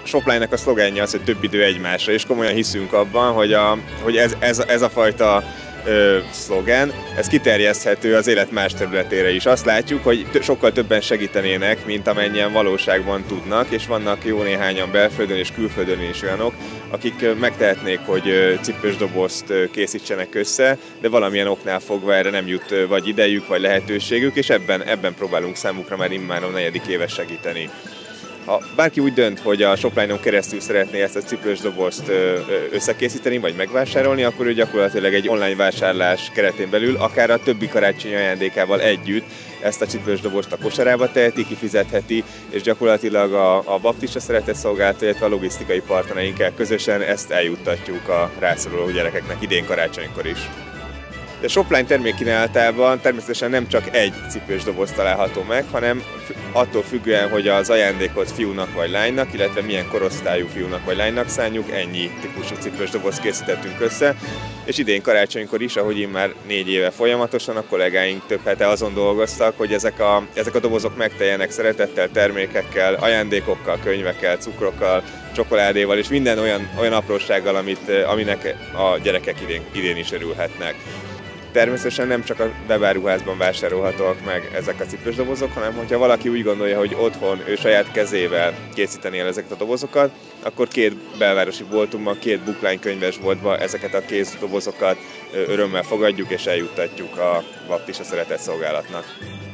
Shopline-nak a szlogenje az, hogy több idő egymásra, és komolyan hiszünk abban, hogy ez a fajta szlogen, ez kiterjeszthető az élet más területére is. Azt látjuk, hogy sokkal többen segítenének, mint amennyien valóságban tudnak, és vannak jó néhányan belföldön és külföldön is olyanok, akik megtehetnék, hogy cipős dobozt készítsenek össze, de valamilyen oknál fogva erre nem jut vagy idejük, vagy lehetőségük, és ebben próbálunk számukra már immáron 4. éve segíteni. Ha bárki úgy dönt, hogy a Shopline-on keresztül szeretné ezt a cipős dobozt összekészíteni vagy megvásárolni, akkor ő gyakorlatilag egy online vásárlás keretén belül akár a többi karácsonyi ajándékával együtt ezt a cipős dobozt a kosarába teheti, kifizetheti, és gyakorlatilag a baptista szeretetszolgálat, illetve a logisztikai partnereinkkel közösen ezt eljuttatjuk a rászoruló gyerekeknek idén karácsonykor is. A Shopline termékkínálatában természetesen nem csak egy cipős doboz található meg, hanem attól függően, hogy az ajándékot fiúnak vagy lánynak, illetve milyen korosztályú fiúnak vagy lánynak szánjuk, ennyi típusú cipős doboz készítettünk össze. És idén karácsonykor is, ahogy én már 4 éve folyamatosan, a kollégáink több hete azon dolgoztak, hogy ezek a dobozok megteljenek szeretettel, termékekkel, ajándékokkal, könyvekkel, cukrokkal, csokoládéval és minden olyan aprósággal, aminek a gyerekek idén is örülhetnek. Természetesen nem csak a webáruházban vásárolhatóak meg ezek a cipős dobozok, hanem hogyha valaki úgy gondolja, hogy otthon ő saját kezével készíteni el ezeket a dobozokat, akkor 2 belvárosi boltunkban, 2 bookline könyvesboltban ezeket a kézdobozokat örömmel fogadjuk és eljuttatjuk a baptista szeretetszolgálatnak.